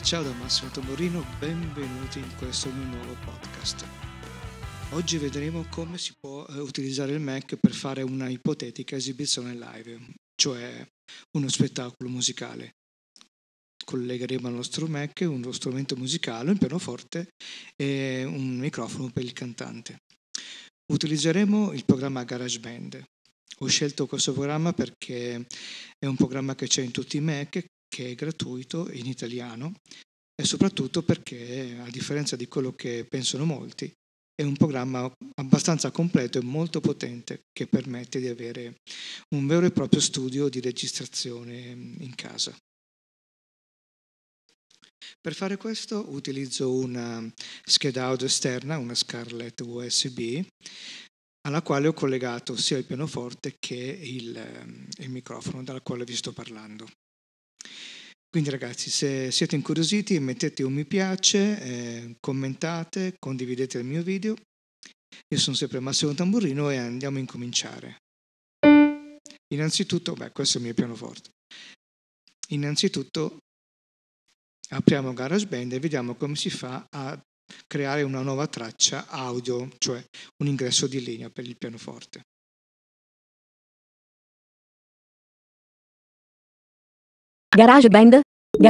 Ciao da Massimo Tamburino, benvenuti in questo mio nuovo podcast. Oggi vedremo come si può utilizzare il Mac per fare una ipotetica esibizione live, cioè uno spettacolo musicale. Collegheremo al nostro Mac uno strumento musicale, un pianoforte e un microfono per il cantante. Utilizzeremo il programma GarageBand. Ho scelto questo programma perché è un programma che c'è in tutti i Mac, che è gratuito in italiano e soprattutto perché, a differenza di quello che pensano molti, è un programma abbastanza completo e molto potente che permette di avere un vero e proprio studio di registrazione in casa. Per fare questo utilizzo una scheda audio esterna, una Scarlett USB, alla quale ho collegato sia il pianoforte che il microfono dal quale vi sto parlando. Quindi ragazzi, se siete incuriositi, mettete un mi piace, commentate, condividete il mio video. Io sono sempre Massimo Tamburino e andiamo a incominciare. Innanzitutto, questo è il mio pianoforte. Innanzitutto apriamo GarageBand e vediamo come si fa a creare una nuova traccia audio, cioè un ingresso di linea per il pianoforte. GarageBand,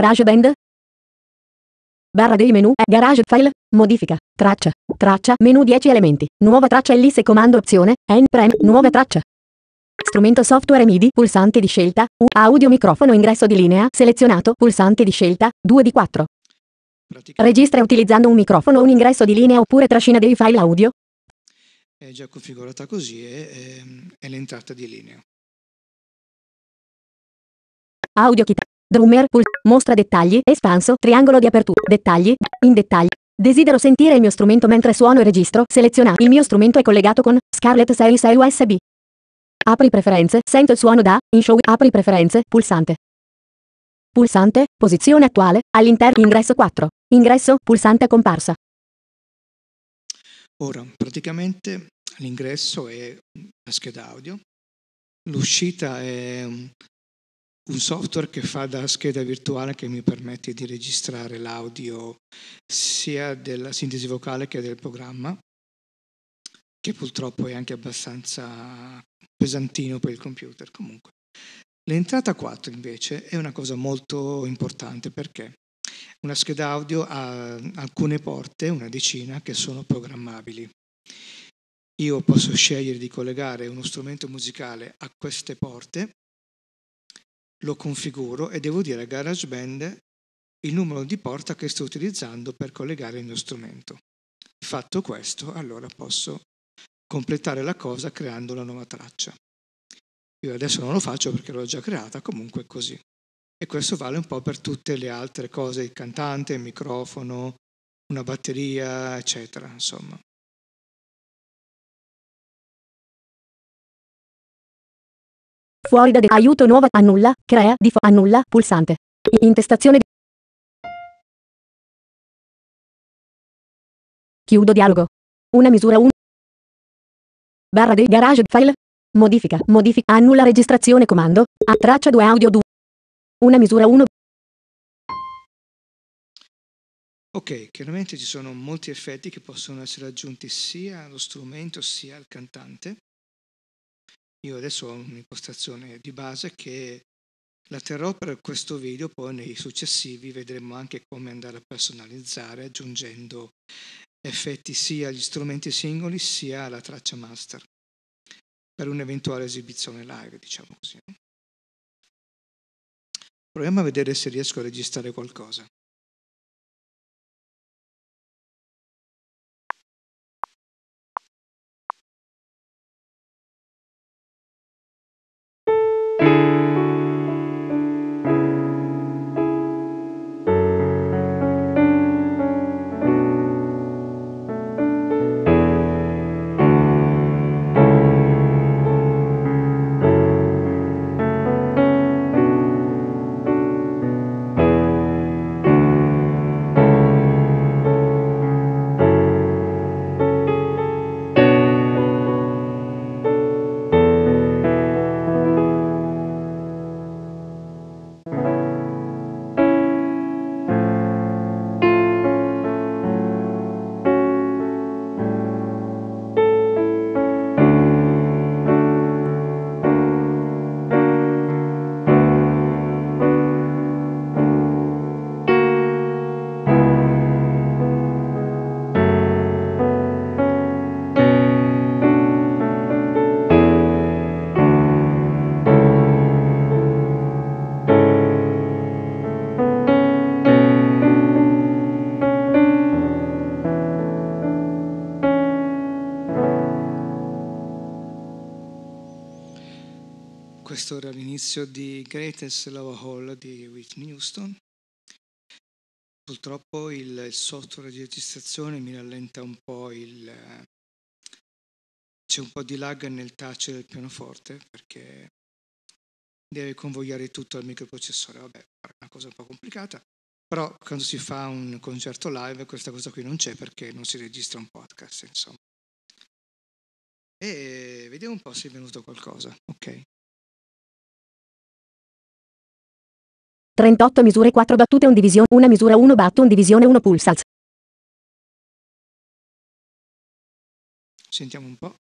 barra dei menu, Garage File, modifica, traccia, menu 10 elementi, nuova traccia ellisse comando opzione, prem, nuova traccia. Strumento software MIDI, pulsante di scelta, audio microfono ingresso di linea, selezionato, pulsante di scelta, 2 di 4. Registra utilizzando un microfono o un ingresso di linea oppure trascina dei file audio. È già configurata così e è l'entrata di linea. Audio kit, drummer, mostra dettagli, espanso, triangolo di apertura, dettagli, in dettagli. Desidero sentire il mio strumento mentre suono e registro, seleziona. Il mio strumento è collegato con Scarlett 66 USB. Apri preferenze, sento il suono da, in show, apri preferenze, pulsante. Pulsante, posizione attuale, all'interno, ingresso 4. Ingresso, pulsante comparsa. Ora, praticamente l'ingresso è la scheda audio, l'uscita è un software che fa da scheda virtuale che mi permette di registrare l'audio sia della sintesi vocale che del programma, che purtroppo è anche abbastanza pesantino per il computer. Comunque, l'entrata 4 invece è una cosa molto importante perché una scheda audio ha alcune porte, una decina, che sono programmabili. Io posso scegliere di collegare uno strumento musicale a queste porte, lo configuro e devo dire a GarageBand il numero di porta che sto utilizzando per collegare il mio strumento. Fatto questo, allora posso completare la cosa creando una nuova traccia. Io adesso non lo faccio perché l'ho già creata, comunque è così. E questo vale un po' per tutte le altre cose, il cantante, il microfono, una batteria, eccetera, insomma. Fuori da aiuto nuova, annulla, crea, annulla, pulsante. Intestazione. Chiudo dialogo. Una misura 1. Barra dei garage file. Modifica, annulla registrazione comando, a traccia 2 audio 2. Una misura 1. Ok, chiaramente ci sono molti effetti che possono essere aggiunti sia allo strumento sia al cantante. Io adesso ho un'impostazione di base che la terrò per questo video, poi nei successivi vedremo anche come andare a personalizzare aggiungendo effetti sia agli strumenti singoli sia alla traccia master per un'eventuale esibizione live, diciamo così. Proviamo a vedere se riesco a registrare qualcosa. questo era l'inizio di Greatest Love Hall di Whitney Houston. Purtroppo il software di registrazione mi rallenta un po', c'è un po' di lag nel touch del pianoforte perché deve convogliare tutto al microprocessore. Vabbè, è una cosa un po' complicata, però quando si fa un concerto live questa cosa qui non c'è perché non si registra un podcast, insomma. E vediamo un po' se è venuto qualcosa, ok? 38 misure 4 battute un divisione, una misura 1 batto un divisione 1 pulsals. Sentiamo un po'.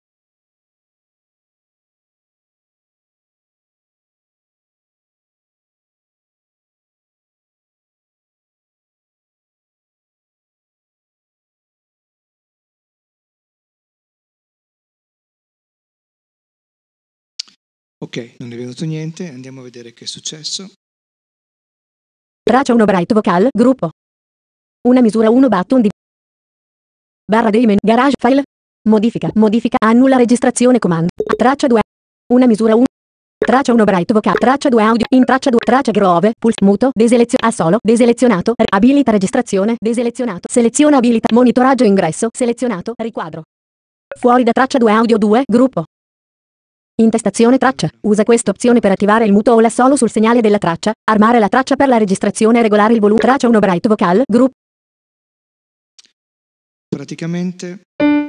Ok, non è venuto niente, andiamo a vedere che è successo. Traccia 1 bright vocal, gruppo. Una misura 1 batto un barra dei menu, garage file. Modifica, annulla registrazione comando. Traccia 2. Una misura 1. Traccia 1 bright vocal, traccia 2 audio, in traccia 2, traccia grove, pulse, muto, deselezionato, solo, deselezionato, abilita registrazione, deselezionato, seleziona abilita, monitoraggio ingresso, selezionato, riquadro. Fuori da traccia 2 audio 2, gruppo. Intestazione traccia. Usa questa opzione per attivare il muto o la solo sul segnale della traccia, armare la traccia per la registrazione e regolare il volume. Traccia 1 bright vocal, gruppo. Praticamente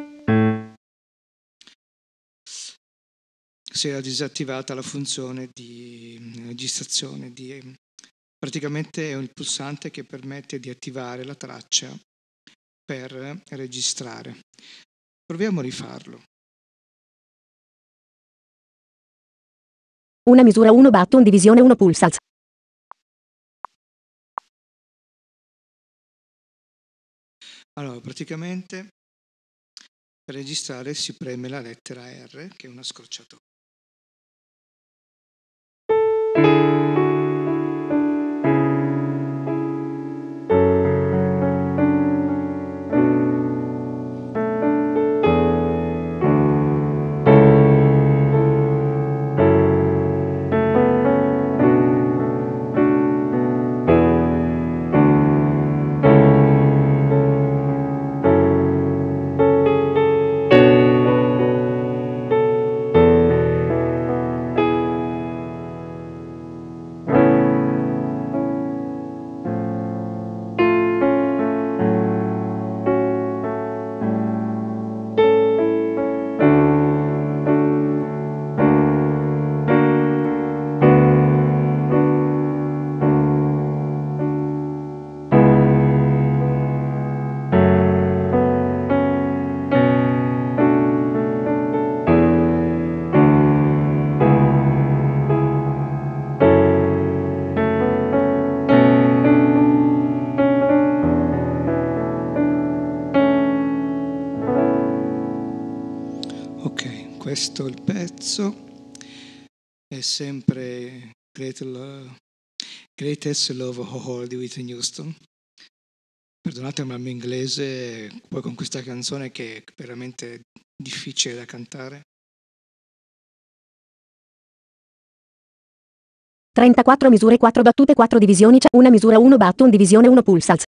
si era disattivata la funzione di registrazione. Praticamente è il pulsante che permette di attivare la traccia per registrare. Proviamo a rifarlo. Una misura 1 batto un divisione 1 pulsals. Allora, praticamente per registrare si preme la lettera R, che è una scorciatoia. Ok, questo è il pezzo. È sempre Greatest Love Hall di Whitney Houston. Perdonatemi il mio inglese, poi con questa canzone che è veramente difficile da cantare. 34 misure 4 battute 4 divisioni, una misura 1 batto un divisione 1 pulsals.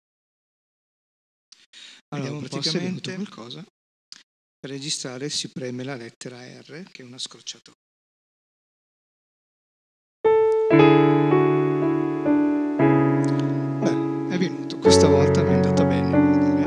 Allora, praticamente qualcosa. Per registrare si preme la lettera R, che è una scorciatoia. Beh, è venuto. Questa volta mi è andata bene, devo dire.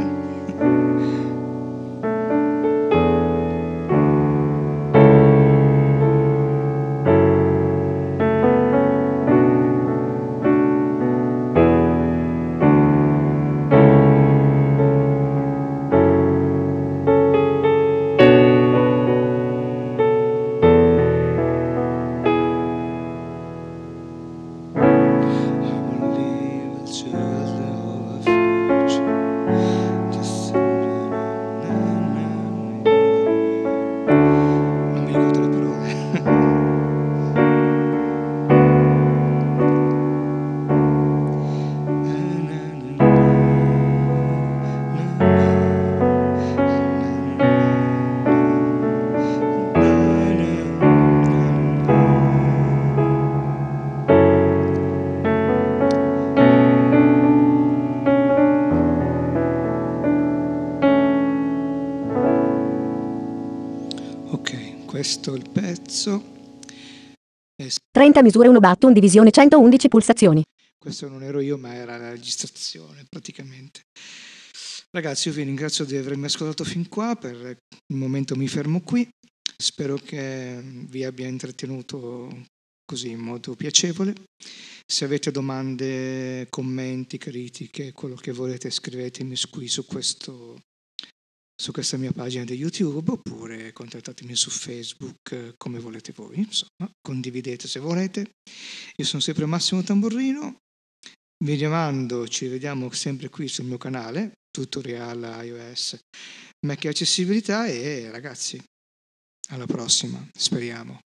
I will leave the children of Ok, questo è il pezzo. 30 misure 1 /1 divisione 111 pulsazioni. Questo non ero io, ma era la registrazione praticamente. Ragazzi, io vi ringrazio di avermi ascoltato fin qua, per il momento mi fermo qui. Spero che vi abbia intrattenuto così in modo piacevole. Se avete domande, commenti, critiche, quello che volete, scrivetemi qui su questa mia pagina di YouTube, oppure contattatemi su Facebook, come volete voi, insomma, condividete se volete. Io sono sempre Massimo Tamburrino, mi rimando, ci vediamo sempre qui sul mio canale, tutorial iOS, Mac e accessibilità, e ragazzi, alla prossima, speriamo.